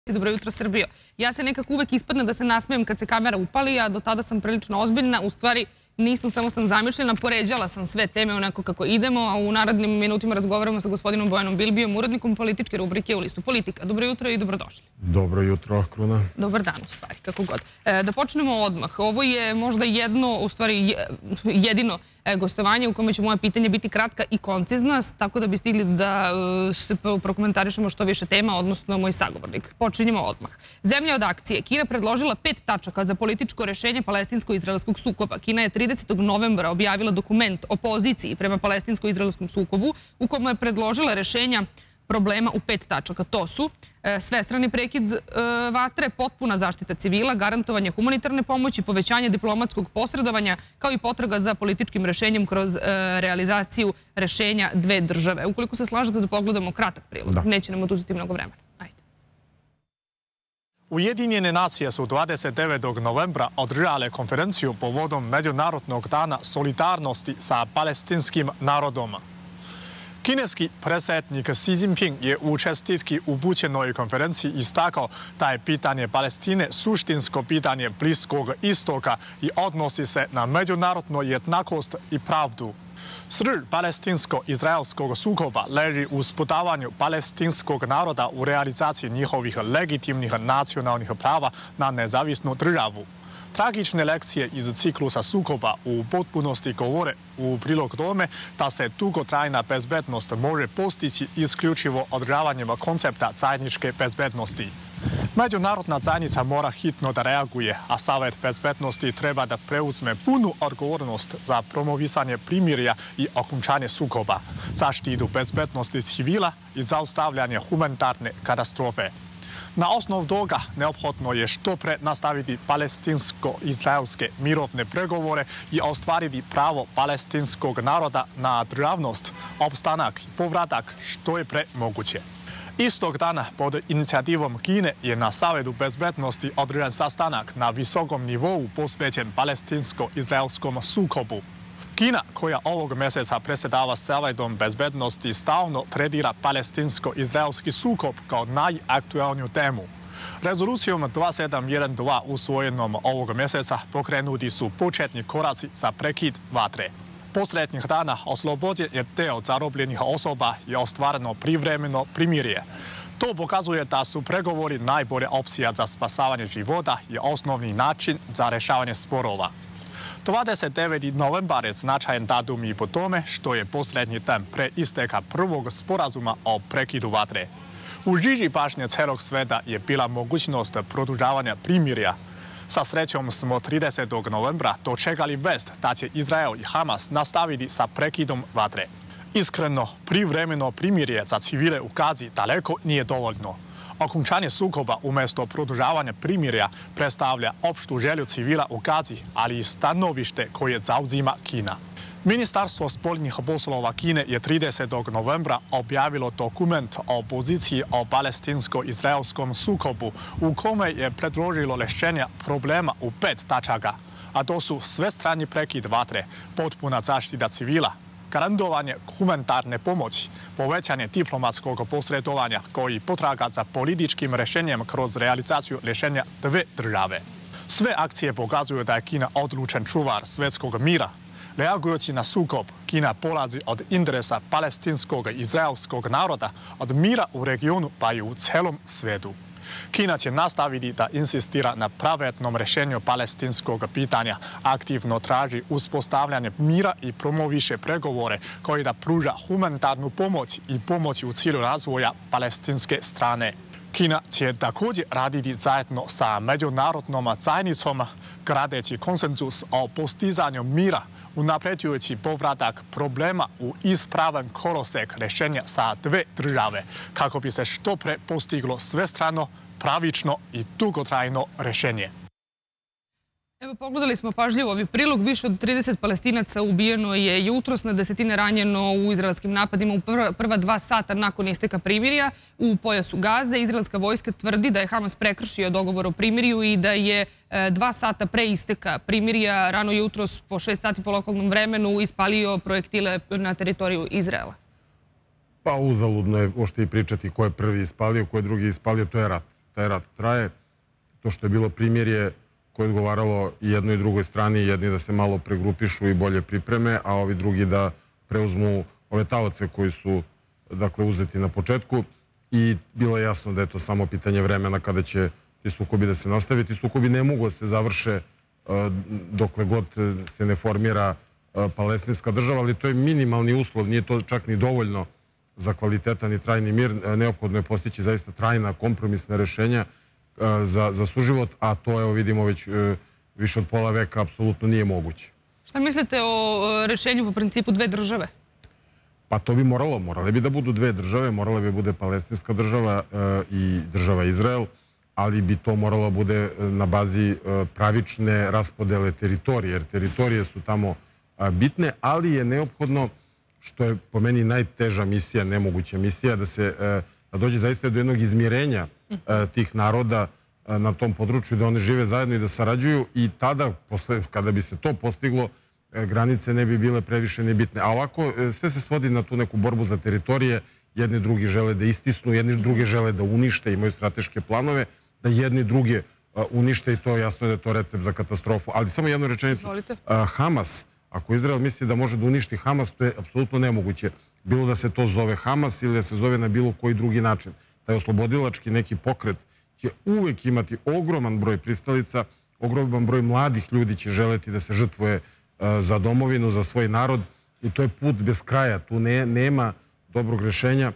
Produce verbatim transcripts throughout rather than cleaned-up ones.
Dobro jutro, Srbijo. Ja se nekako uvek ispadne da se nasmijem kad se kamera upali, a do tada sam prilično ozbiljna. U stvari, nisam, samo sam zamišljena, poređala sam sve teme onako kako idemo, a u narednim minutima razgovaramo sa gospodinom Bojanom Bilbijom, urednikom političke rubrike u listu Politika. Dobro jutro i dobrodošli. Dobro jutro, Kruna. Dobar dan, u stvari, kako god. Da počnemo odmah. Ovo je možda jedno, u stvari jedino gostovanje u kome će moje pitanje biti kratka i koncizna, tako da bi stigli da se prokomentarišemo što više tema, odnosno moj sagovornik. Počinjemo odmah. Zemlja od akcije. Kina predložila pet tačaka za političko rešenje palestinsko-izraelskog sukoba. Kina je tridesetog novembra objavila dokument o poziciji prema palestinsko-izraelskom sukobu u kome je predložila rešenja problema u pet tačaka. To su svestrani prekid vatre, potpuna zaštita civila, garantovanje humanitarne pomoći, povećanje diplomatskog posredovanja, kao i potraga za političkim rešenjem kroz realizaciju rešenja dve države. Ukoliko se slažete da pogledamo kratak prilog, neće nam oduzeti mnogo vremena. Ujedinjene nacije su dvadeset devetog novembra održale konferenciju povodom Međunarodnog dana solidarnosti sa palestinskim narodom. Kineski predsjednik Xi Jinping je u čestitki upućenoj konferenciji istakao da je pitanje Palestine suštinsko pitanje Bliskog istoka i odnosi se na međunarodnu jednakost i pravdu. Srž palestinsko-izraelskog sukoba leži u spodavanju palestinskog naroda u realizaciji njihovih legitimnih nacionalnih prava na nezavisnu državu. Tragične lekcije iz ciklusa sukoba u potpunosti govore u prilog tome da se dugotrajna bezbednost može postići isključivo održavanjem koncepta zajedničke bezbednosti. Međunarodna zajednica mora hitno da reaguje, a Savet bezbednosti treba da preuzme punu odgovornost za promovisanje primirja i okončanje sukoba, zaštitu bezbednosti civila i zaustavljanje humanitarne katastrofe. Na osnovu toga neophodno je što pre nastaviti palestinsko-izraelske mirovne pregovore i ostvariti pravo palestinskog naroda na državnost, opstanak i povratak što je pre moguće. Istog dana pod inicijativom Kine je na Savetu bezbednosti održan sastanak na visokom nivou posvećen palestinsko-izraelskom sukobu. Kina, koja ovog mjeseca predsjedava Savetom bezbednosti, stalno tretira palestinsko-izraelski sukob kao najaktualniju temu. Rezolucijom dva sedam jedan dva usvojenom ovog mjeseca pokrenuti su početni koraci za prekid vatre. Posljednjih dana oslobođen je deo zarobljenih osoba i ostvareno privremeno primirje. To pokazuje da su pregovori najbolja opcija za spasavanje života i osnovni način za rješavanje sporova. dvadeset deveti novembar je značajan datum i po tome što je posljednji dan pre isteka prvog sporazuma o prekidu vatre. U žiži pažnje celog sveta je bila mogućnost produžavanja primirja. Sa srećom smo tridesetog novembra dočekali vest da će Izrael i Hamas nastaviti sa prekidom vatre. Iskreno, privremeno primirje za civile u Gazi daleko nije dovoljno. Okončanje sukoba umjesto produžavanja primirja predstavlja opštu želju civila u Gazi, ali i stanovište koje zauzima Kina. Ministarstvo spoljnih poslova Kine je tridesetog novembra objavilo dokument o poziciji o palestinsko-izraelskom sukobu u kome je predložilo rješenja problema u pet tačaka, a to su svestrani prekid vatre, potpuna zaštita civila, garantovanje humanitarne pomoći, povećanje diplomatskog posredovanja koji potraga za političkim rješenjem kroz realizaciju rješenja dve države. Sve akcije pokazuju da je Kina odlučen čuvar svjetskog mira. Reagujući na sukob, Kina polazi od interesa palestinskog i izraelskog naroda, od mira u regionu pa i u celom svijetu. Kina će nastaviti da insistira na pravednom rješenju palestinskog pitanja, aktivno traži uspostavljanje mira i promoviše pregovore koji da pruža humanitarnu pomoć i pomoć u cilju razvoja palestinske strane. Kina će također raditi zajedno sa međunarodnom zajednicom, gradeći konsenzus o postizanju mira, unapređujući povratak problema u ispravan kolosek rješenja sa dve države, kako bi se što pre postiglo svestrano, pravično i dugotrajno rješenje. Evo, pogledali smo pažljivo ovaj prilog. Više od trideset Palestinaca ubijeno je jutros, na desetine ranjeno u izraelskim napadima u prva dva sata nakon isteka primirja u pojasu Gaze. Izraelska vojska tvrdi da je Hamas prekršio dogovor o primirju i da je dva sata pre isteka primirja rano jutros po šest sati po lokalnom vremenu ispalio projektile na teritoriju Izraela. Pa uzaludno je ošte i pričati ko je prvi ispalio, ko je drugi ispalio, to je rat. taj rat traje. To što je bilo primjerje koje je odgovaralo i jednoj i drugoj strani, jedni da se malo pregrupišu i bolje pripreme, a ovi drugi da preuzmu ove taoce koji su, dakle, uzeti na početku. I bilo je jasno da je to samo pitanje vremena kada će ti sukobi da se nastavi. Ti sukobi ne mogu da se završe dokle god se ne formira palestinska država, ali to je minimalni uslov, nije to čak ni dovoljno za kvalitetan i trajni mir. Neophodno je postići zaista trajna kompromisna rešenja za, za suživot, a to, evo vidimo, već više od pola veka apsolutno nije moguće. Šta mislite o rešenju po principu dve države? Pa to bi moralo, morale bi da budu dve države, morala bi bude palestinska država i država Izrael, ali bi to moralo bude na bazi pravične raspodele teritorije, jer teritorije su tamo bitne, ali je neophodno, što je po meni najteža misija, nemoguća misija, da se da dođe zaista do jednog izmirenja tih naroda na tom području, da one žive zajedno i da sarađuju, i tada, kada bi se to postiglo, granice ne bi bile previše nebitne. A ovako, sve se svodi na tu neku borbu za teritorije, jedni drugi žele da istisnu, jedni drugi žele da unište, imaju strateške planove, da jedni druge unište, i to jasno je da je to recept za katastrofu. Ali samo jednu rečenicu. Hamas, ako Izrael misli da može da uništi Hamas, to je apsolutno nemoguće. Bilo da se to zove Hamas ili da se zove na bilo koji drugi način. Taj oslobodilački neki pokret će uvek imati ogroman broj pristalica, ogroman broj mladih ljudi će želeti da se žrtvuje za domovinu, za svoj narod, i to je put bez kraja. Tu nema dobrog rešenja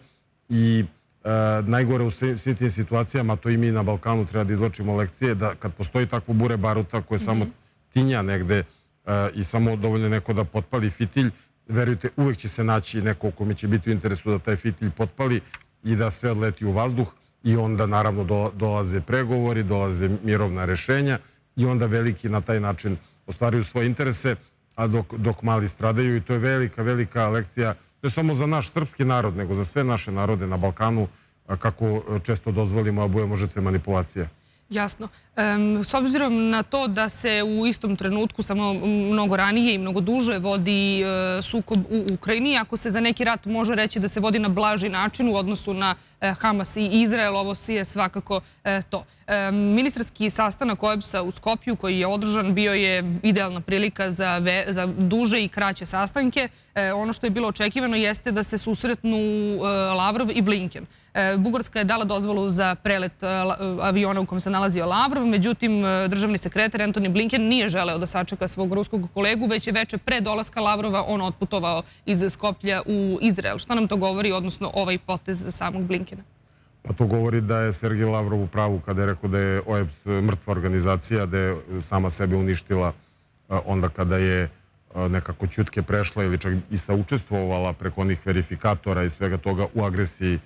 i najgore u svim tim situacijama, to i mi na Balkanu treba da izlačimo lekcije, da kad postoji takvo bure baruta koje samo tinja negde i samo dovoljno neko da potpali fitilj, verujte, uvek će se naći neko kome će biti u interesu da taj fitilj potpali i da sve odleti u vazduh, i onda naravno dolaze pregovori, dolaze mirovna rešenja i onda veliki na taj način ostvaruju svoje interese, a dok mali stradaju, i to je velika, velika lekcija, ne samo za naš srpski narod, nego za sve naše narode na Balkanu, kako često dozvolimo da budemo žrtve manipulacije. Jasno. S obzirom na to da se u istom trenutku, samo mnogo ranije i mnogo duže, vodi sukob u Ukrajini, ako se za neki rat može reći da se vodi na blaži način u odnosu na Hamas i Izrael, ovo je svakako to. Ministarski sastanak O E B S-a u Skopju koji je održan bio je idealna prilika za duže i kraće sastanke. Ono što je bilo očekivano jeste da se susretnu Lavrov i Blinken. Bugarska je dala dozvolu za prelet aviona u kom se nalazio Lavrov, međutim, državni sekretar Antoni Blinken nije želeo da sačeka svog ruskog kolegu, već je veče pre dolaska Lavrova on otputovao iz Skoplja u Izrael. Šta nam to govori, odnosno ovaj potez samog Blinkena? Pa to govori da je Sergej Lavrov u pravu kada je rekao da je O E B S mrtva organizacija, da je sama sebe uništila onda kada je nekako ćutke prešla ili čak i saučestvovala preko onih verifikatora i svega toga u agresiji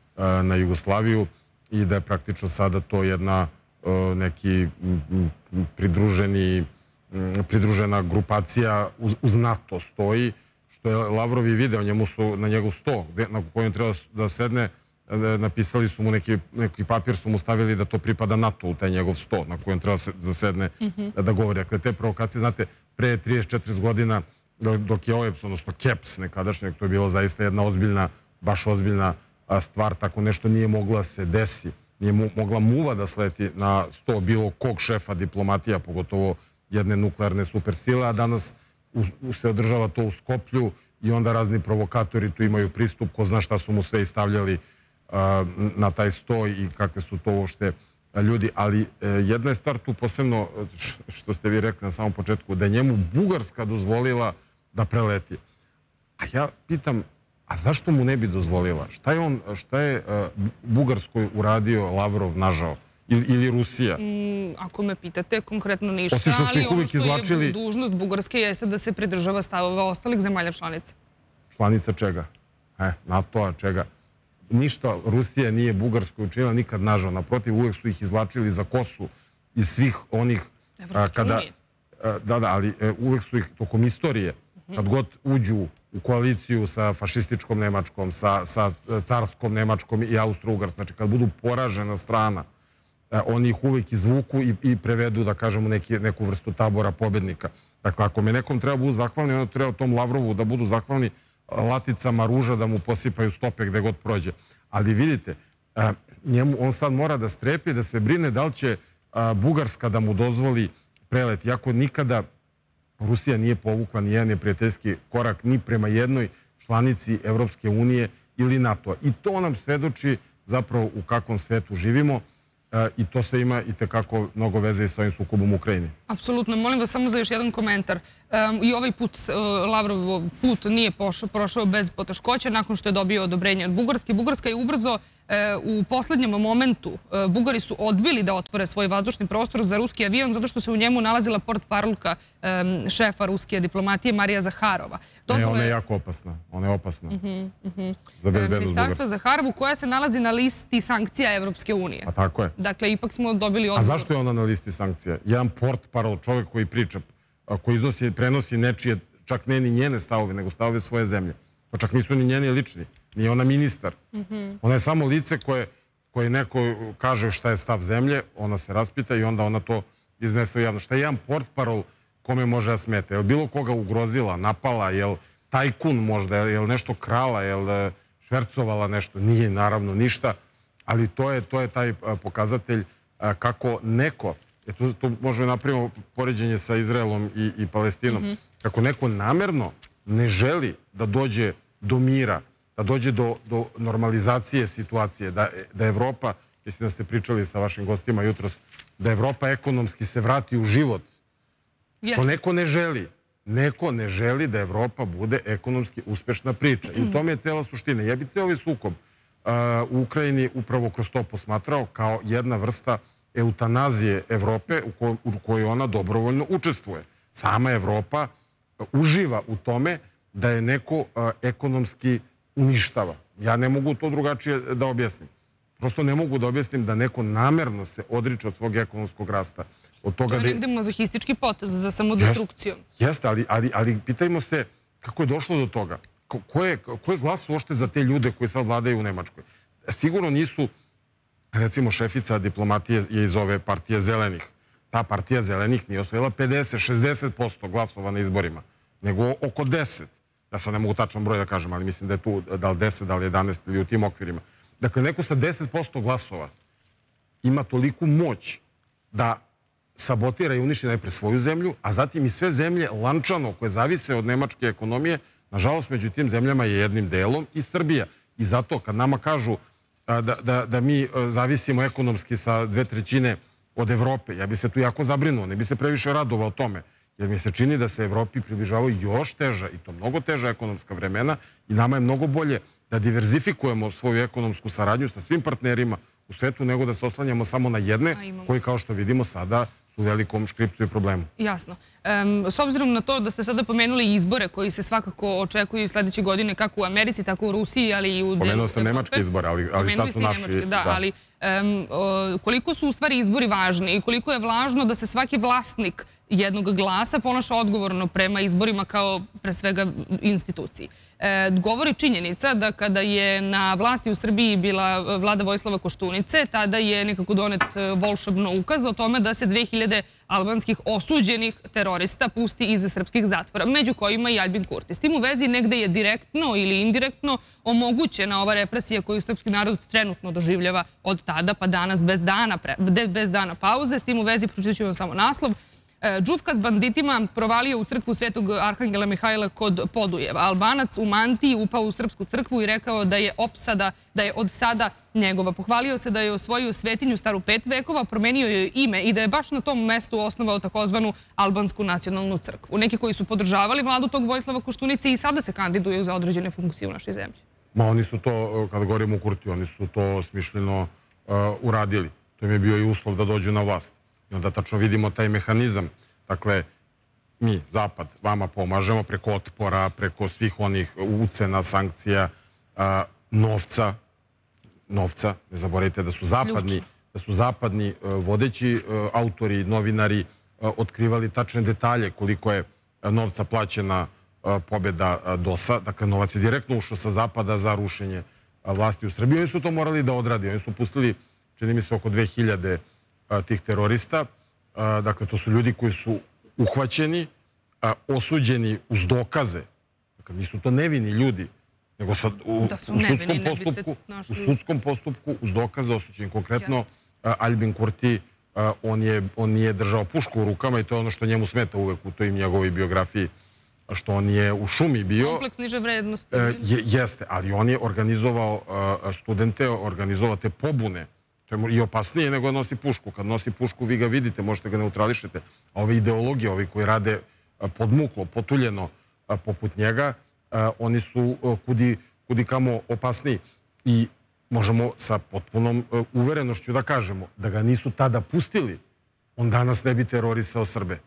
na Jugoslaviju, i da je praktično sada to jedna neki pridružena grupacija uz NATO stoji, što je Lavrov i video, na njegov sto na kojem treba da sedne, napisali su mu neki papir, su mu stavili da to pripada NATO u taj njegov sto na kojem treba da sedne da govori. Dakle, te provokacije, znate, pre trideset četrdeset godina dok je O E B S, odnosno K E P S nekadašnjeg, to je bilo zaista jedna ozbiljna, baš ozbiljna stvar, tako nešto nije mogla se desi. Nije mogla muva da sleti na sto bilo kog šefa diplomatija, pogotovo jedne nuklearne supersile, a danas se održava to u Skoplju i onda razni provokatori tu imaju pristup, ko zna šta su mu sve istavljali na taj sto i kakve su to uopšte ljudi. Ali jedna je stvar tu posebno, što ste vi rekli na samom početku, da je njemu Bugarska dozvolila da preleti. A ja pitam, a zašto mu ne bi dozvolila? Šta je on, šta je Bugarskoj uradio Lavrov nažao? Ili Rusija? Ako me pitate, konkretno ništa, ali ono što je dužnost Bugarske jeste da se pridržava stavova ostalih zemalja članica. Članica čega? NATO-a čega? Ništa Rusija nije Bugarskoj učinila nikad nažao. Naprotiv, uvek su ih izvlačili za kosu iz svih onih... Evropske unije. Da, da, ali uvek su ih tokom istorije, kad god uđu u koaliciju sa fašističkom Nemačkom, sa carskom Nemačkom i Austro-Ugarskom, znači kad budu poražena strana, oni ih uvek izvuku i prevedu, da kažemo, neku vrstu tabora pobednika. Dakle, ako me nekom treba budu zahvalni, onda treba tom Lavrovu da budu zahvalni laticama ruža, da mu posipaju stope gde god prođe. Ali vidite, njemu, on sad mora da strepi, da se brine da li će Bugarska da mu dozvoli prelet. Iako nikada Rusija nije povukla ni jedan neprijateljski korak ni prema jednoj članici Evropske unije ili NATO-a. I to nam svedoči zapravo u kakvom svetu živimo i to sve ima i tekako mnogo veze i s ovim sukobom u Ukrajini. Apsolutno. Molim vas samo za još jedan komentar. I ovaj put Lavrovov put nije prošao bez poteškoća nakon što je dobio odobrenje od Bugarske. Bugarska je ubrzo u poslednjem momentu. Bugari su odbili da otvore svoj vazdušni prostor za ruski avion zato što se u njemu nalazila portparolka šefa ruske diplomatije Marija Zaharova. Ne, ona je jako opasna. Ona je opasna. Za bezbednost Bugarske. Ministarstvo Zaharovu koja se nalazi na listi sankcija Evropske unije. A tako je. Dakle, ipak smo dobili odgovor. A zašto je ona na listi sankcija? Jedan portparol, čovjek koji priča, koji iznosi, prenosi nečije, čak ne ni njene stavove, nego stavove svoje zemlje. Pa čak nisu ni njeni lični. Nije ona ministar. Ona je samo lice koje neko kaže šta je stav zemlje, ona se raspita i onda ona to iznese u javno. Šta je jedan portparol kome može da smeta? Je li bilo koga ugrozila, napala, je li tajkun možda, je li nešto krala, je li švercovala nešto? Nije naravno ništa, ali to je, to je taj pokazatelj kako neko, tu, tu možemo napraviti poređenje sa Izraelom i, i Palestinom, kako neko namerno ne želi da dođe do mira, da dođe do, do normalizacije situacije, da, da Evropa, mislim da ste pričali sa vašim gostima jutros, da Evropa ekonomski se vrati u život. Yes. To neko ne želi. Neko ne želi da Evropa bude ekonomski uspešna priča. I u tome je cela suština. Ja bi ceo ovaj sukob uh, u Ukrajini upravo kroz to posmatrao kao jedna vrsta eutanazije Evrope u, ko, u kojoj ona dobrovoljno učestvuje. Sama Evropa uživa u tome da je neko uh, ekonomski uništava. Ja ne mogu to drugačije da objasnim. Prosto ne mogu da objasnim da neko namerno se odriče od svog ekonomskog rasta. Od toga to je negde mazohistički potez za samodestrukciju. Jeste, ali, ali, ali pitajmo se kako je došlo do toga. Ko, ko, je, ko je glas uopšte za te ljude koji sad vladaju u Nemačkoj? Sigurno nisu, recimo šefica diplomatije je iz ove partije zelenih. Ta partija zelenih nije osvojila pedeset do šezdeset posto glasova na izborima, nego oko deset. Ja sad ne mogu tačan broj da kažem, ali mislim da je tu da li deset, da li jedanaest ili u tim okvirima. Dakle, neko sa deset posto glasova ima toliku moć da sabotira i uniši najpre svoju zemlju, a zatim i sve zemlje lančano koje zavise od nemačke ekonomije. Nažalost, među tim zemljama je jednim delom i Srbija. I zato kad nama kažu da, da, da mi zavisimo ekonomski sa dve trećine od Evrope, ja bi se tu jako zabrinuo, ne bi se previše radovao o tome. Jer mi se čini da se Evropi približavaju još teža i to mnogo teža ekonomska vremena i nama je mnogo bolje da diverzifikujemo svoju ekonomsku saradnju sa svim partnerima u svetu nego da se oslanjamo samo na jedne koji, kao što vidimo sada, su u velikom škripcu i problemu. Jasno. S obzirom na to da ste sada pomenuli izbore koji se svakako očekuju sljedeće godine kako u Americi, tako u Rusiji, ali i u delu... Pomenuo sam nemačke izbore, ali sad su naši... Da, ali koliko su u stvari izbori važni i koliko je važno da se svaki vlasnik jednog glasa ponaša odgovorno prema izborima kao pre svega instituciji. Govori činjenica da kada je na vlasti u Srbiji bila vlada Vojislava Koštunice, tada je nekako donet volšebno ukaz o tome da se dve hiljade albanskih osuđenih terorista pusti iz srpskih zatvora, među kojima i Aljbin Kurti. S tim u vezi negde je direktno ili indirektno omogućena ova represija koju srpski narod trenutno doživljava od tada pa danas bez dana, bez dana pauze. S tim u vezi pročitat ću vam samo naslov. Džufka s banditima provalio u crkvu Svetog Arhangela Mihajla kod Podujeva. Albanac u mantiji upao u srpsku crkvu i rekao da je opsada, da je od sada njegova. Pohvalio se da je osvojio svetinju staru pet vekova, promenio joj ime i da je baš na tom mestu osnovao takozvanu albansku nacionalnu crkvu. Neki koji su podržavali vladu tog Vojislava Koštunice i sada se kandiduju za određene funkcije u našoj zemlji. Ma oni su to, kada govorimo o Kurtiju, oni su to smišljeno uh, uradili. To im je bio i uslov da dođu na vlast. I onda tačno vidimo taj mehanizam. Dakle, mi, Zapad, vama pomažemo preko otpora, preko svih onih ucena, sankcija, a, novca. Novca, ne zaboravite da su zapadni, da su zapadni a, vodeći a, autori, novinari a, otkrivali tačne detalje koliko je a, novca plaćena a, pobjeda D O S-a. Dakle, novac je direktno ušao sa Zapada za rušenje a, vlasti u Srbiji. Oni su to morali da odradi. Oni su pustili, čini mi se, oko dve hiljade tih terorista. Dakle, to su ljudi koji su uhvaćeni, osuđeni uz dokaze. Dakle, nisu to nevini ljudi. nego sad u sudskom postupku, u sudskom postupku uz dokaze osuđen. Konkretno, Albin Kurti, on nije držao pušku u rukama i to je ono što njemu smeta uvek u toj njegovoj biografiji, što on je u šumi bio. Kompleks niže vrednosti. Jeste, ali on je organizovao studente, organizovao te pobune. To je i opasnije nego nosi pušku. Kad nosi pušku, vi ga vidite, možete ga neutrališete. A ove ideologije, ovi koji rade podmuklo, potuljeno poput njega, oni su kudi kamo opasniji. I možemo sa potpunom uverenošću da kažemo da ga nisu tada pustili, on danas ne bi terorisao Srbe.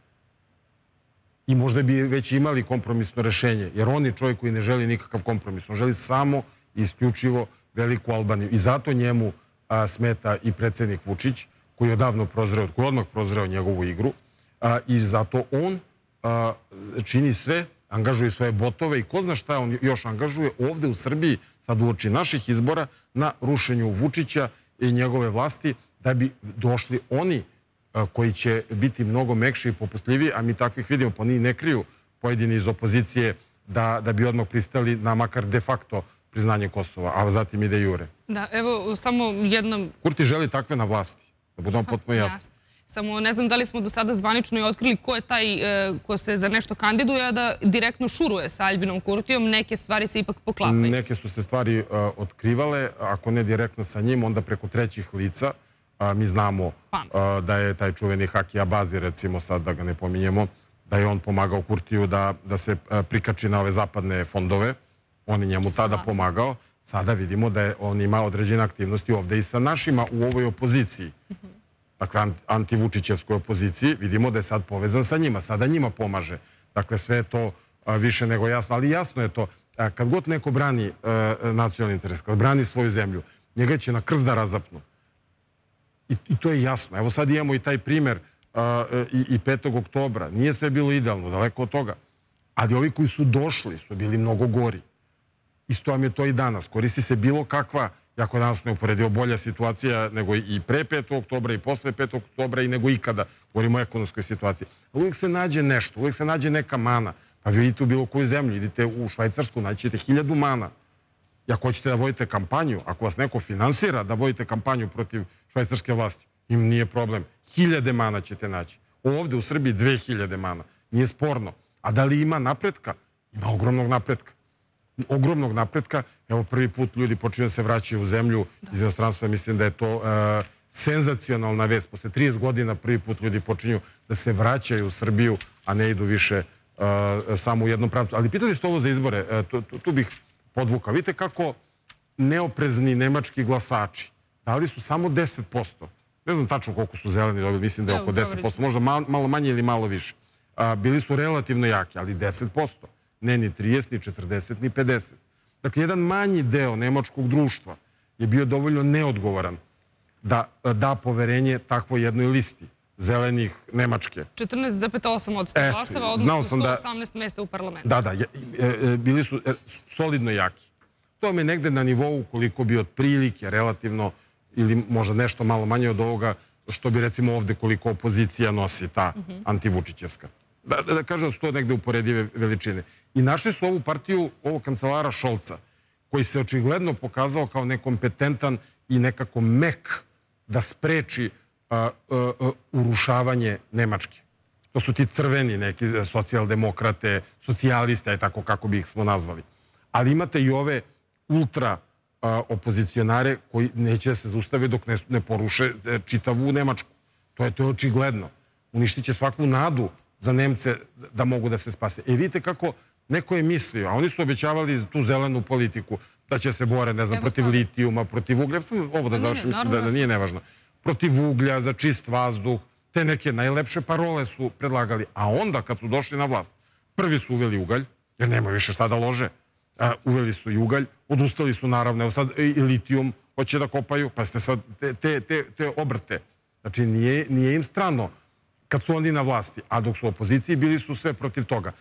I možda bi već imali kompromisno rešenje, jer on je čovjek koji ne želi nikakav kompromis. On želi samo i isključivo veliku Albaniju. I zato njemu smeta i predsjednik Vučić, koji je odavno prozreo, koji je odmah prozreo njegovu igru. I zato on čini sve, angažuje svoje botove i ko zna šta on još angažuje ovde u Srbiji, sad uoči naših izbora, na rušenju Vučića i njegove vlasti, da bi došli oni koji će biti mnogo mekši i popustljiviji, a mi takvih vidimo, pa oni ne kriju pojedini iz opozicije da bi odmah pristali na makar de facto priznanje Kosova, a zatim i de jure. Da, evo samo jednom... Kurti želi takve na vlasti, da budemo potpuno jasni. Samo ne znam da li smo do sada zvanično i otkrili ko je taj ko se za nešto kandiduje, a da direktno šuruje sa Albinom Kurtijom. Neke stvari se ipak poklapaju. Neke su se stvari otkrivale, ako ne direktno sa njim, onda preko trećih lica. Mi znamo da je taj čuveni Haki Abazi, recimo sad da ga ne pominjemo, da je on pomagao Kurtiju da se prikači na ove zapadne fondove. On je njemu tada pomagao. Sada vidimo da on ima određene aktivnosti ovde i sa našima u ovoj opoziciji. Dakle, antivučićevskoj opoziciji, vidimo da je sad povezan sa njima, sada njima pomaže. Dakle, sve je to više nego jasno, ali jasno je to, kad god neko brani nacionalni interes, kad brani svoju zemlju, njega će na krst da razapnu. I to je jasno. Evo sad imamo i taj primer i petog oktobra. Nije sve bilo idealno, daleko od toga. Ali ovi koji su došli su bili mnogo gori. Isto vam je to i danas. Koristi se bilo kakva, jako danas ne uporedio, bolja situacija nego i pre petog oktobra i posle petog oktobra i nego ikada. Govorimo o ekonomskoj situaciji. Uvijek se nađe nešto, uvijek se nađe neka mana. Pa vi idite u bilo koju zemlju, idite u Švajcarsku, naćete hiljadu mana. I ako hoćete da vodite kampanju, ako vas neko finansira da vodite kampanju protiv švajcarske vlasti, im nije problem. Hiljade mana ćete naći. Ovde u Srbiji dve hiljade mana. Nije sporno. A da li ima napretka? Ima ogromnog napretka. Ogromnog napretka. Evo prvi put ljudi počinju da se vraćaju u zemlju iz inostranstva. Mislim da je to senzacionalna vest. Posle trideset godina prvi put ljudi počinju da se vraćaju u Srbiju, a ne idu više samo u jednom pravcu. Ali pitali ste ovo za izbore. Tu bih podvukao. Vidite kako neoprezni nemački glasači dali su samo deset posto. Ne znam tačno koliko su zeleni dobili, mislim da je oko deset posto. Možda malo manje ili malo više. Bili su relativno jaki, ali deset posto. Ne ni trideset, ni četrdeset, ni pedeset. Dakle, jedan manji deo nemačkog društva je bio dovoljno neodgovoran da da poverenje takvoj jednoj listi zelenih Nemačke. četrnaest zarez osam posto glasova, odnosno sto osamnaest mesta u parlamentu. Da, da, bili su solidno jaki. To je negde na nivou koliko bi otprilike relativno ili možda nešto malo manje od ovoga što bi recimo ovde koliko opozicija nosi, ta antivučićevska. Da kažem da su to negde uporedive veličine. I našli su ovu partiju, ovog kancelara Šolca, koji se očigledno pokazao kao nekompetentan i nekako mek da spreči urušavanje Nemačke. To su ti crveni neki socijaldemokrate, socijaliste, tako kako bi ih smo nazvali. Ali imate i ove ultra opozicionare koji neće da se zaustave dok ne poruše čitavu Nemačku. To je očigledno. Uništit će svaku nadu za Nemce da mogu da se spase. E vidite kako neko je mislio, a oni su obećavali tu zelenu politiku, da će se bore, ne znam, protiv litijuma, protiv uglja. Sam ovo da završim, mislim da nije nevažno. Protiv uglja, za čist vazduh, te neke najlepše parole su predlagali. A onda kad su došli na vlast, prvi su uveli ugalj, jer nema više šta da lože. Uveli su i ugalj, odustali su naravno, evo sad i litijum hoće da kopaju, pa ste sad te obrte. Znači nije im strano kad su oni na vlasti, a dok su u opoziciji bili su sve protiv toga.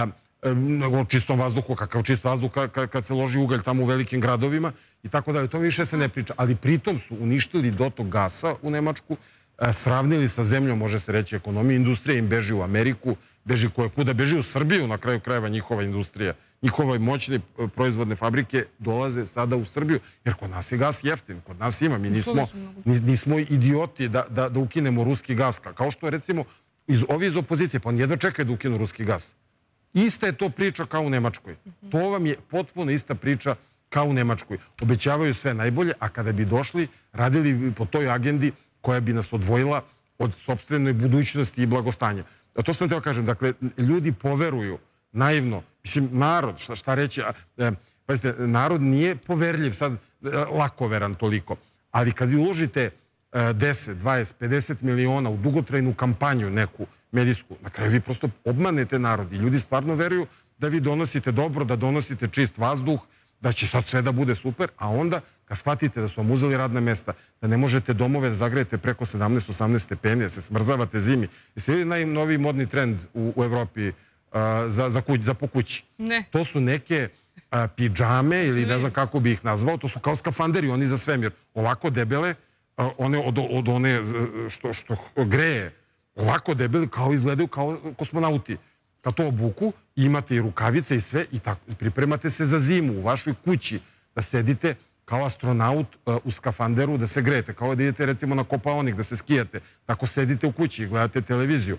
O čistom vazduhu, kakav čist vazduh kad se loži ugalj tamo u velikim gradovima i tako dalje. To više se ne priča. Ali pritom su uništili dotok gasa u Nemačku, sravnili sa zemljom, može se reći, ekonomiju. Industrija im beži u Ameriku, beži koje kuda, beži u Srbiju, na kraju krajeva njihova industrija. njihove moćne proizvodne fabrike dolaze sada u Srbiju, jer kod nas je gas jeftin, kod nas ima, mi nismo, nismo idioti da, da, da ukinemo ruski gas, kao što je recimo iz, ovi iz opozicije, pa on jedva čekaju da ukinu ruski gas. Ista je to priča kao u Nemačkoj. To vam je potpuno ista priča kao u Nemačkoj. Obećavaju sve najbolje, a kada bi došli, radili bi po toj agendi koja bi nas odvojila od sopstvene budućnosti i blagostanja. A to sam teo kažem, dakle, ljudi poveruju naivno, mislim, narod, šta, šta reći, e, pazite, narod nije poverljiv sad, e, lakoveran toliko, ali kad vi uložite e, deset, dvadeset, pedeset miliona u dugotrajnu kampanju neku medijsku, na kraju vi prosto obmanete narod i ljudi stvarno veruju da vi donosite dobro, da donosite čist vazduh, da će sad sve da bude super, a onda kad shvatite da su vam uzeli radna mesta, da ne možete domove da zagrejete preko sedamnaest osamnaest stepeni, da se smrzavate zimi. Jeste vidjeli najnoviji modni trend u, u Evropi uh, za, za, kuć, za po kući? Ne. To su neke uh, pidžame ili ne znam kako bi ih nazvao, to su kao skafanderi, oni za svemir. Ovako debele, uh, one od, od one što, što greje, ovako debeli kao izgledaju kao kosmonauti. Kad to obuku, imate i rukavice i sve i tako, pripremate se za zimu u vašoj kući, da sedite kao astronaut uh, u skafanderu, da se grejete, kao da idete recimo na Kopaonik, da se skijate. Tako sedite u kući i gledate televiziju.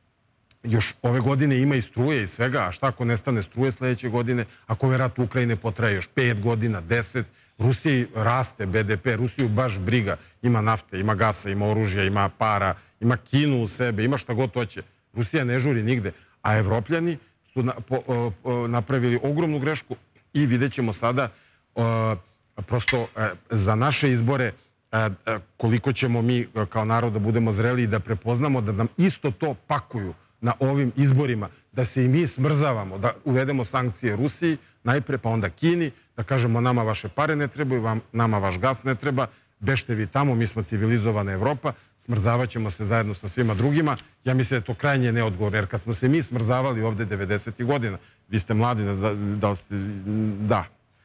Još ove godine ima i struje i svega, a šta ako nestane struje sljedeće godine, ako ovaj rat u Ukrajine potraje još pet godina, deset, Rusiji raste be de pe, Rusiju baš briga, ima nafte, ima gasa, ima oružja, ima para, ima Kinu u sebe, ima šta god hoće. Rusija ne žuri nigde, a Evropljani su na, po, o, napravili ogromnu grešku i vidjet ćemo sada o, prosto e, za naše izbore e, koliko ćemo mi kao narod da budemo zreli i da prepoznamo da nam isto to pakuju na ovim izborima, da se i mi smrzavamo, da uvedemo sankcije Rusiji, najpre pa onda Kini, da kažemo nama vaše pare ne trebaju, vam, nama vaš gas ne treba, bešte vi tamo, mi smo civilizovana Evropa, smrzavat ćemo se zajedno sa svima drugima. Ja mislim da je to krajnje neodgovorno, jer kad smo se mi smrzavali ovde devedesetih godina, vi ste mladi, da, da, ste, da,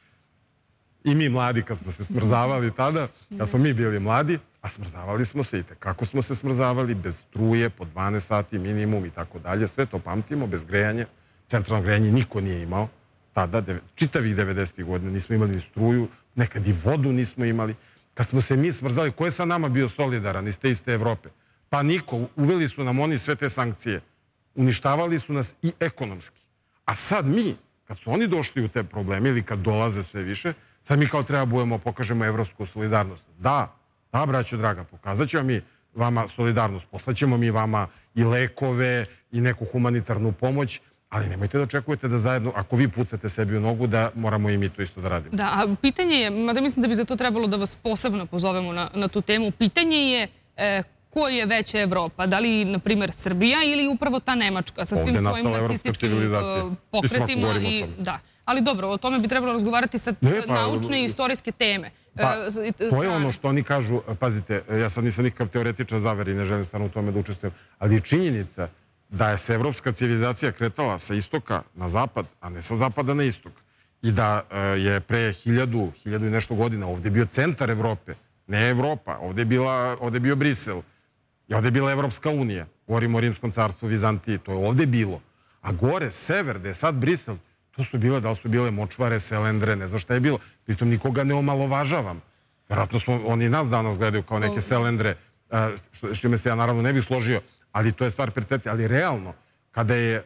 i mi mladi kad smo se smrzavali tada, kad smo mi bili mladi, a smrzavali smo se i kako smo se smrzavali, bez struje, po dvanaest sati minimum i tako dalje, sve to pamtimo, bez grejanja. Centralno grejanje niko nije imao tada, čitavih devedesetih godina, nismo imali ni struju, nekad i vodu nismo imali. Kad smo se mi smrzali, ko je sa nama bio solidaran iz te iste Evrope? Pa niko, uveli su nam oni sve te sankcije, uništavali su nas i ekonomski. A sad mi, kad su oni došli u te probleme ili kad dolaze sve više, sad mi kao treba budemo, pokažemo evropsku solidarnost. Da, da, braćo draga, pokazat ćemo mi vama solidarnost, poslaćemo mi vama i lekove i neku humanitarnu pomoć, ali nemojte da očekujete da zajedno, ako vi pucate sebi u nogu, da moramo i mi to isto da radimo. Da, a pitanje je, mada mislim da bi za to trebalo da vas posebno pozovemo na, na tu temu, pitanje je e, ko je veća Evropa? Da li, na primjer, Srbija ili upravo ta Nemačka sa svim svojim nacističkim pokretima? I, da. Ali dobro, o tome bi trebalo razgovarati sa ne, pa, naučne i istorijske teme. Pa, to je ono što oni kažu, pazite, ja sad nisam nikakav teoretičar zavere i ne želim stvarno u tome da učestvujem, ali je činjenica da je se evropska civilizacija kretala sa istoka na zapad, a ne sa zapada na istok. I da je pre hiljadu, hiljadu i nešto godina ovdje bio centar Evrope, ne Evropa, ovdje je, bila, ovdje je bio Brisel, i ovdje je bila Evropska unija, govorimo o Rimskom carstvu, Vizantiji, to je ovdje bilo. A gore, sever, gde je sad Brisel, to su bile, da li su bile močvare, selendre, ne znam šta je bilo. Pritom nikoga ne omalovažavam. Vjerojatno smo, oni nas danas gledaju kao neke selendre, s čime se ja naravno ne bih složio, ali to je stvar percepcije. Ali realno, kada je,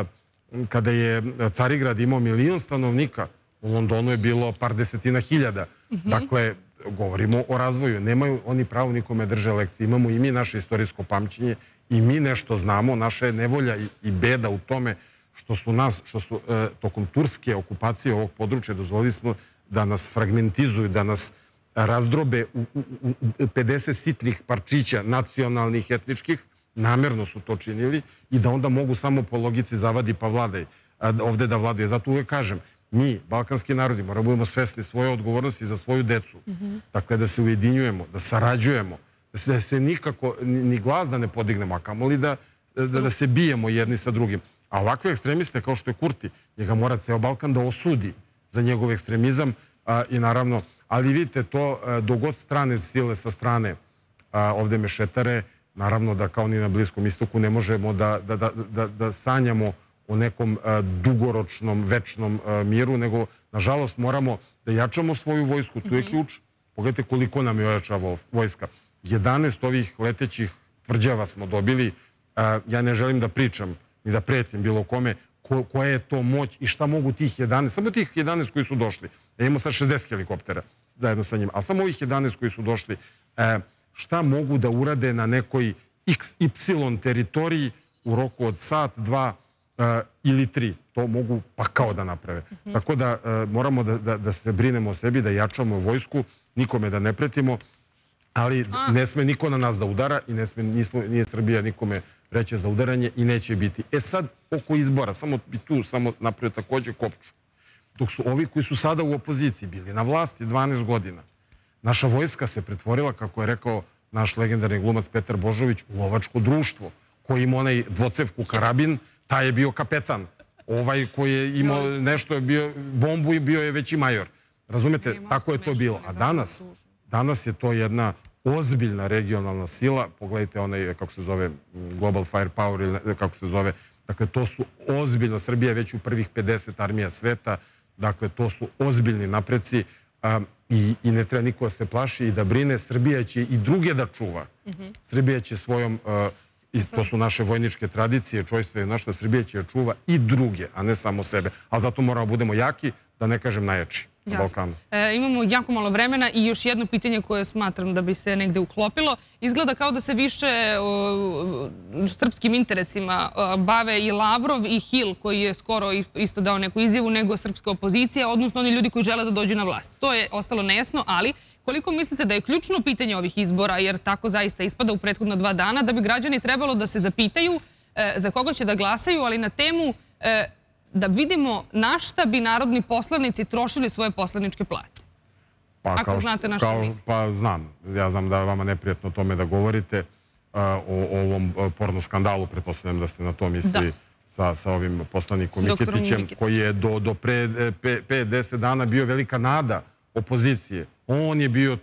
kada je Carigrad imao milion stanovnika, u Londonu je bilo par desetina hiljada. Dakle, govorimo o razvoju. Nemaju oni pravo nikome drže lekcije. Imamo i mi naše istorijsko pamćenje i mi nešto znamo. Naša je nevolja i beda u tome što su nas, što su e, tokom turske okupacije ovog područja dozvolili smo da nas fragmentizuju, da nas razdrobe u, u, u pedeset sitnih parčića nacionalnih, etničkih, namjerno su to činili i da onda mogu samo po logici zavadi pa vladaj, a, ovde da vladaju. Zato uvijek kažem, mi, balkanski narodi, moramo budemo svesni svoje odgovornosti za svoju decu. Mm-hmm. Dakle, da se ujedinjujemo, da sarađujemo, da se, da se nikako, ni, ni glas da ne podignemo, a kamoli da, da, da se bijemo jedni sa drugim. A ovakve ekstremiste kao što je Kurti, njega mora ceo Balkan da osudi za njegov ekstremizam a, i naravno, ali vidite to a, dogod strane sile sa strane a, ovde mešetare, naravno da kao ni na Bliskom istoku ne možemo da, da, da, da, da sanjamo o nekom dugoročnom, večnom miru, nego, nažalost, moramo da jačamo svoju vojsku. Tu je ključ. Pogledajte koliko nam je ojača vojska. jedanaest ovih letećih tvrđava smo dobili. Ja ne želim da pričam ni da pretim bilo kome koja je to moć i šta mogu tih jedanaest, samo tih jedanaest koji su došli. Ja imamo sad šezdeset helikoptera zajedno sa njima, ali samo ovih jedanaest koji su došli, šta mogu da urade na nekoj iks ipsilon teritoriji u roku od sat, dva ili tri. To mogu pa kao da naprave. Tako da moramo da se brinemo o sebi, da jačamo vojsku, nikome da ne pretimo, ali ne sme niko na nas da udara i nije Srbija nikome reće za udaranje i neće biti. E sad, oko izbora, samo bi tu samo napravio također kopču. Dok su ovi koji su sada u opoziciji bili na vlasti dvanaest godina, naša vojska se pretvorila, kako je rekao naš legendarni glumac Petar Božović, u lovačko društvo, koji ima onaj dvocevku karabin, taj je bio kapetan. Ovaj koji je imao nešto, bombu i bio je veći major. Razumete, tako je to bilo. A danas, danas je to jedna ozbiljna regionalna sila. Pogledajte onaj, kako se zove, Global Firepower ili kako se zove. Dakle, to su ozbiljno, Srbija je već u prvih pedeset armija sveta. Dakle, to su ozbiljni napreci i ne treba niko da se plaši i da brine. Srbija će i druge da čuva. Srbija će svojom, to su naše vojničke tradicije, čojstvo je naša, Srbija će čuva i druge, a ne samo sebe. Ali zato moramo budemo jaki, da ne kažem najjači na Balkanu. Imamo jako malo vremena i još jedno pitanje koje smatram da bi se negde uklopilo. Izgleda kao da se više srpskim interesima bave i Lavrov i Hil, koji je skoro isto dao neku izjavu, nego srpska opozicija, odnosno oni ljudi koji žele da dođu na vlast. To je ostalo nejasno, ali koliko mislite da je ključno pitanje ovih izbora, jer tako zaista ispada u prethodna dva dana, da bi građani trebalo da se zapitaju za koga će da glasaju, ali na temu da vidimo na šta bi narodni poslanici trošili svoje poslaničke plate. Ako znate na šta mislim. Pa znam. Ja znam da je vama neprijatno o tome da govorite, o ovom porno skandalu, pretpostavljam da ste na to misli sa ovim poslanikom Miketićem, koji je do pre pet do deset dana bio velika nada opozicije. On je bio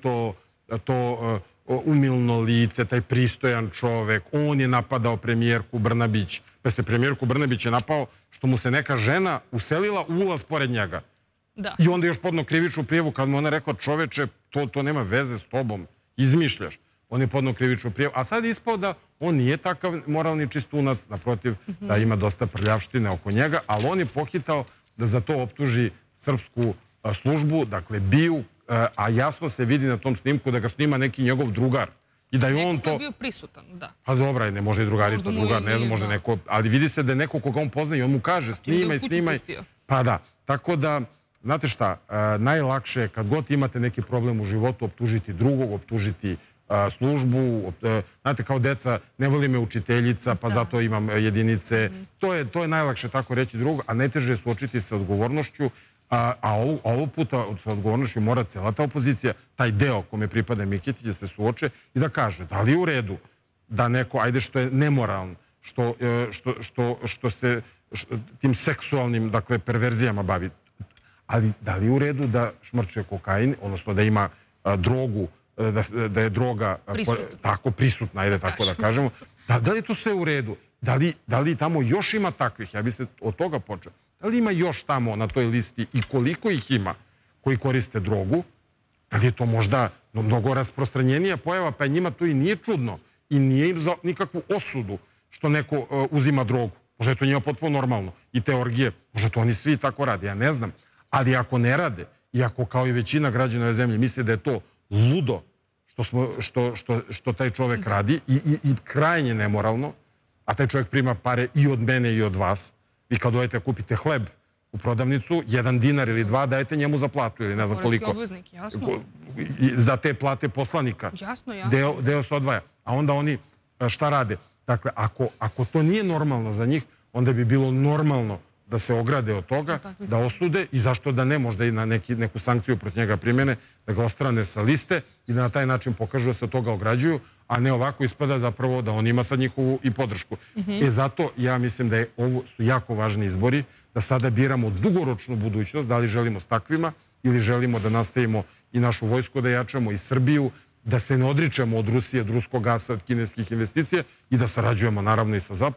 to umilno lice, taj pristojan čovek. On je napadao premijerku Brnabić. Pa ste premijerku Brnabić je napao što mu se neka žena uselila u ulaz pored njega. I onda još podno krivičnu prijavu kad mu ona rekla čoveče, to nema veze s tobom, izmišljaš. On je podno krivičnu prijavu. A sad je ispao da on nije takav moralni čistunac, naprotiv, da ima dosta prljavštine oko njega, ali on je pohitao da za to optuži srpsku službu, dakle biju, a jasno se vidi na tom snimku da ga snima neki njegov drugar. I da je on to... Neko je bio prisutan, da. Pa dobra, ne može i drugarica, drugar, ne znam, može neko... Ali vidi se da je neko koga on pozna i on mu kaže snimaj, snimaj. Pa da, tako da, znate šta, najlakše je kad god imate neki problem u životu optužiti drugog, optužiti službu. Znate, kao deca, ne voli me učiteljica, pa zato imam jedinice. To je najlakše tako reći drugog, a najteže je suočiti se odgovornošću. A ovo puta sa odgovornošću mora cela ta opozicija, taj deo kome pripada Miketić, da se suoče i da kaže da li je u redu da neko, ajde što je nemoralno, što se tim seksualnim perverzijama bavi, ali da li je u redu da šmrče kokain, odnosno da ima drogu, da je droga tako prisutna, ajde tako da kažemo, da li je to sve u redu? Da li tamo još ima takvih? Ja bi se od toga počeo. Da li ima još tamo na toj listi i koliko ih ima koji koriste drogu? Da li je to možda mnogo rasprostranjenija pojava, pa njima to i nije čudno i nije im za nikakvu osudu što neko uzima drogu. Možda je to njima potpuno normalno i te orgije, možda to oni svi tako rade, ja ne znam. Ali ako ne rade i ako kao i većina građana ove zemlje misle da je to ludo što taj čovek radi i krajnje nemoralno, a taj čovek prima pare i od mene i od vas, vi kad dojete kupite hleb u prodavnicu, jedan dinar ili dva dajete njemu za platu ili ne znam koliko. Poreski obveznik, jasno. Za te plate poslanika. Jasno, jasno. Deo se odvaja. A onda oni šta rade? Dakle, ako to nije normalno za njih, onda bi bilo normalno da se ograde od toga, da osude i zašto da ne možda i na neku sankciju protiv njega primjene, da ga ostrane sa liste i da na taj način pokažu da se od toga ograđuju, a ne ovako ispada zapravo da on ima sad njihovu i podršku. E zato ja mislim da ovo su jako važni izbori, da sada biramo dugoročnu budućnost, da li želimo s takvima ili želimo da nastavimo i našu vojsku da jačamo i Srbiju, da se ne odričemo od Rusije, od ruskog gasa, od kineskih investicija i da sarađujemo naravno i sa Zapadom.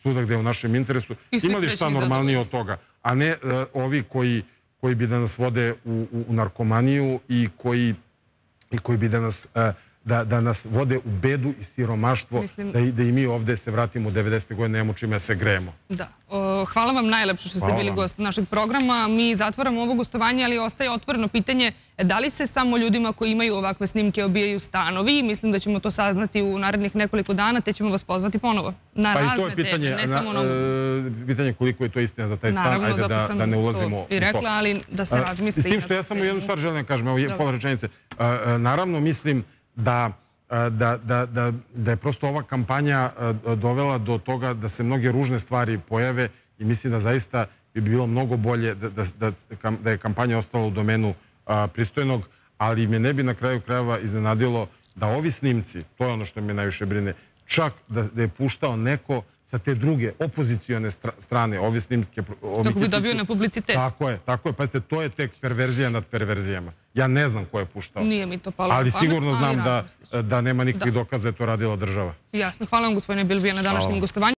svuda gde je u našem interesu. I svi Ima li šta srećni i normalnije od toga? A ne uh, ovi koji, koji bi da nas vode u, u, u narkomaniju i koji, i koji bi da nas... Uh, Da, da nas vode u bedu i siromaštvo, Mislim... da, i, da i mi ovde se vratimo u devedesete godine, nemamo čime se grejemo. Da. O, hvala vam najlepše što ste hvala bili vam. gost našeg programa. Mi zatvaramo ovo gostovanje, ali ostaje otvoreno pitanje da li se samo ljudima koji imaju ovakve snimke obijaju stanovi. Mislim da ćemo to saznati u narednih nekoliko dana, te ćemo vas pozvati ponovo. Na pa razne i to je pitanje, teme, ne na, samo na ovu. Pitanje koliko je to istina za taj stan. Naravno, Ajde da, da ne ulazimo i rekla, ali da se razmisli. S tim što ja samo jednu stvar želim da kažem, evo je pola rečenice. Naravno, mislim da Da, da, da, da je prosto ova kampanja dovela do toga da se mnoge ružne stvari pojave i mislim da zaista bi bilo mnogo bolje da, da, da, da je kampanja ostala u domenu a, pristojnog, ali me ne bi na kraju krajeva iznenadilo da ovi snimci, to je ono što me najviše brine, čak da, da je puštao neko sa te druge opozicione strane, ove snimske... Kako bi dobio na publicitet. Tako je, tako je. Pazite, to je tek perverzija nad perverzijama. Ja ne znam ko je puštao. Nije mi to palo na pamet. Ali sigurno znam da, da nema nikakvih dokaza da je to radila država. Jasno. Hvala vam, gospodine Bilbija, na današnjem gostovanju.